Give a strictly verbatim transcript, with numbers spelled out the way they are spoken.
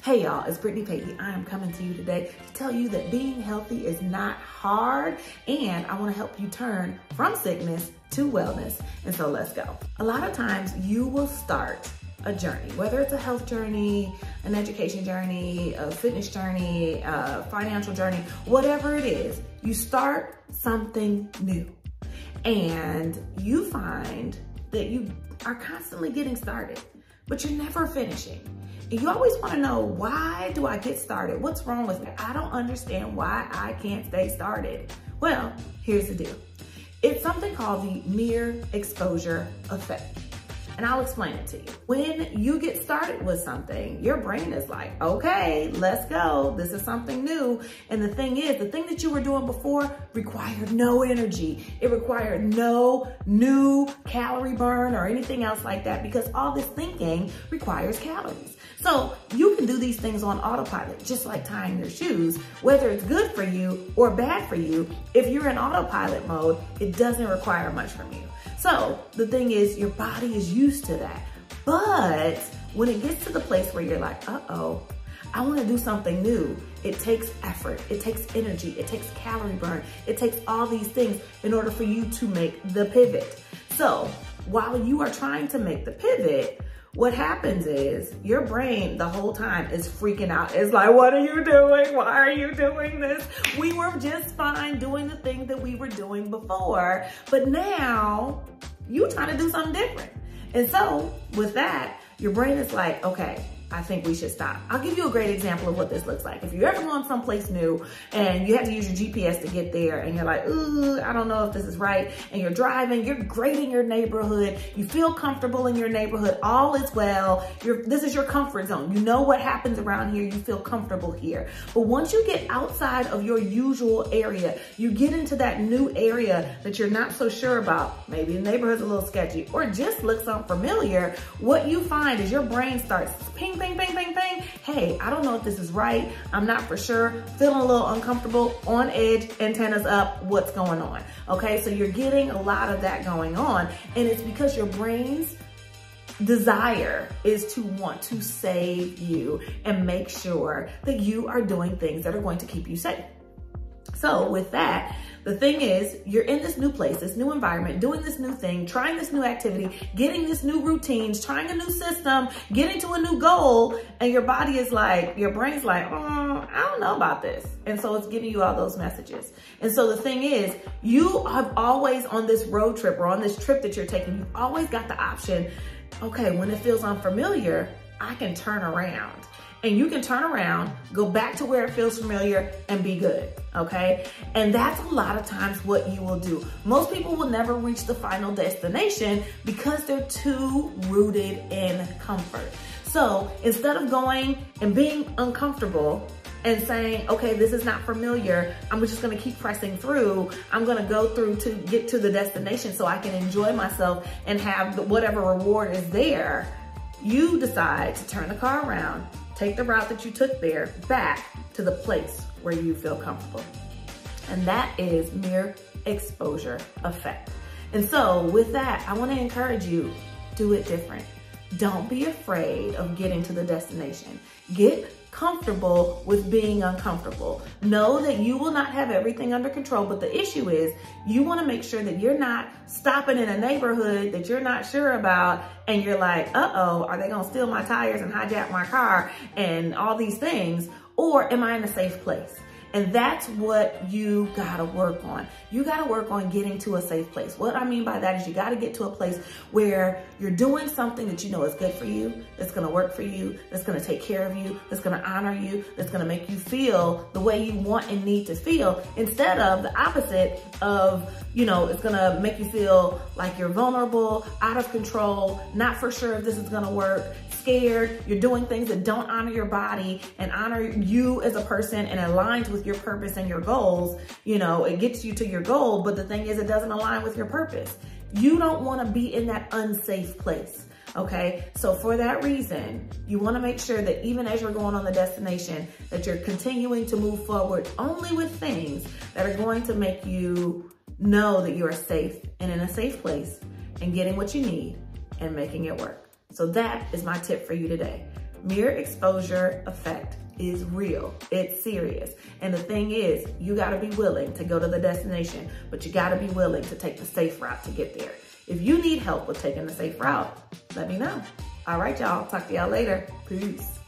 Hey y'all, it's Brittany Patey. I am coming to you today to tell you that being healthy is not hard, and I want to help you turn from sickness to wellness. And so let's go. A lot of times you will start a journey, whether it's a health journey, an education journey, a fitness journey, a financial journey, whatever it is, you start something new and you find that you are constantly getting started, but you're never finishing. And you always want to know, why do I get started? What's wrong with me? I don't understand why I can't stay started. Well, here's the deal. It's something called the mere exposure effect. And I'll explain it to you. When you get started with something, your brain is like, okay, let's go. This is something new. And the thing is, the thing that you were doing before required no energy. It required no new calorie burn or anything else like that, because all this thinking requires calories. So you can do these things on autopilot, just like tying your shoes. Whether it's good for you or bad for you, if you're in autopilot mode, it doesn't require much from you. So the thing is, your body is used to that. But when it gets to the place where you're like, uh-oh, I want to do something new, it takes effort, it takes energy, it takes calorie burn, it takes all these things in order for you to make the pivot. So while you are trying to make the pivot, what happens is your brain the whole time is freaking out. It's like, what are you doing? Why are you doing this? We were just fine doing the thing that we were doing before, but now you trying to do something different. And so with that, your brain is like, okay, I think we should stop. I'll give you a great example of what this looks like. If you're ever going someplace new and you have to use your G P S to get there and you're like, ooh, I don't know if this is right. And you're driving, you're great in your neighborhood. You feel comfortable in your neighborhood. All is well. You're, this is your comfort zone. You know what happens around here. You feel comfortable here. But once you get outside of your usual area, you get into that new area that you're not so sure about. Maybe the neighborhood's a little sketchy or just looks unfamiliar. What you find is your brain starts ping, ping, ping, ping, ping. Hey, I don't know if this is right. I'm not for sure. Feeling a little uncomfortable, on edge, antennas up, what's going on? Okay, so you're getting a lot of that going on, and it's because your brain's desire is to want to save you and make sure that you are doing things that are going to keep you safe. So with that, the thing is, you're in this new place, this new environment, doing this new thing, trying this new activity, getting this new routines, trying a new system, getting to a new goal, and your body is like, your brain's like, oh, I don't know about this. And so it's giving you all those messages. And so the thing is, you have always on this road trip or on this trip that you're taking, you've always got the option, okay, when it feels unfamiliar, I can turn around. And you can turn around, go back to where it feels familiar and be good, okay? And that's a lot of times what you will do. Most people will never reach the final destination because they're too rooted in comfort. So instead of going and being uncomfortable and saying, okay, this is not familiar, I'm just gonna keep pressing through, I'm gonna go through to get to the destination so I can enjoy myself and have the, whatever reward is there, you decide to turn the car around, take the route that you took there back to the place where you feel comfortable. And that is mere exposure effect. And so with that, I want to encourage you, do it different. Don't be afraid of getting to the destination. Get comfortable with being uncomfortable. Know that you will not have everything under control, but the issue is you want to make sure that you're not stopping in a neighborhood that you're not sure about and you're like, uh-oh, are they gonna steal my tires and hijack my car and all these things, or am I in a safe place? And that's what you gotta work on. You gotta work on getting to a safe place. What I mean by that is you gotta get to a place where you're doing something that you know is good for you, that's gonna work for you, that's gonna take care of you, that's gonna honor you, that's gonna make you feel the way you want and need to feel, instead of the opposite of, you know, it's gonna make you feel like you're vulnerable, out of control, not for sure if this is gonna work, scared, you're doing things that don't honor your body and honor you as a person and aligns with your purpose and your goals. You know, it gets you to your goal, but the thing is, it doesn't align with your purpose. You don't want to be in that unsafe place. Okay, so for that reason, you want to make sure that even as you're going on the destination, that you're continuing to move forward only with things that are going to make you know that you are safe and in a safe place and getting what you need and making it work. So that is my tip for you today. Mere exposure effect is real. It's serious. And the thing is, you gotta be willing to go to the destination, but you gotta be willing to take the safe route to get there. If you need help with taking the safe route, let me know. All right, y'all. Talk to y'all later. Peace.